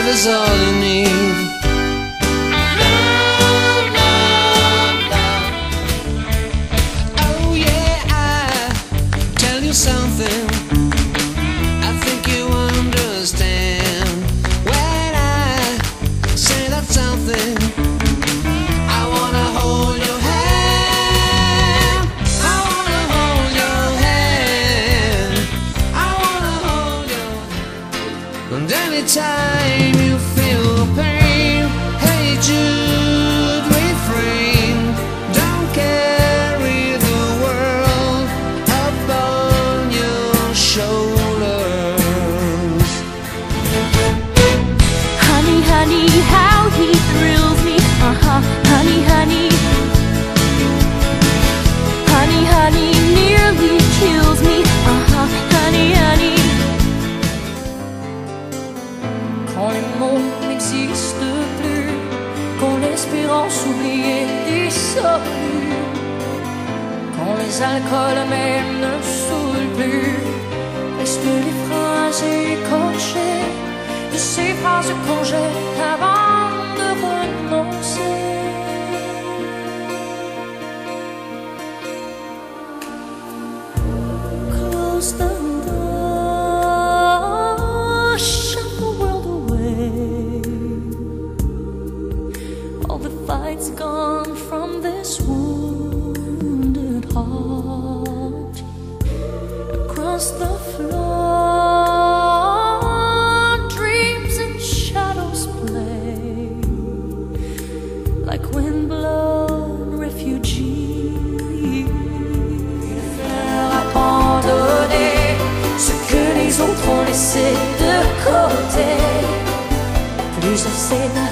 is all you need. Love, love, love. Oh yeah, I tell you something I think you understand when I say that something. I wanna hold your hand, I wanna hold your hand, I wanna hold your hand. And anytime you feel pain, hey Jude, refrain. Don't carry the world upon your shoulders. Honey, honey, how he thrills me. Honey, honey. Honey, honey, nearly kills me. Honey, honey. Quand les mots n'existent plus, quand l'espérance oubliée dissolue, quand les alcools amers ne saoulent plus, restent les phrases écorchées de ces phrases qu'on jette avant de renoncer. Close the door, shut the world away. All the fight's gone from this wounded heart. Across the floor, dreams and shadows play, like wind-blown refugees. Une fleur abandonnée, ce que les autres ont laissé de côté. Plus assez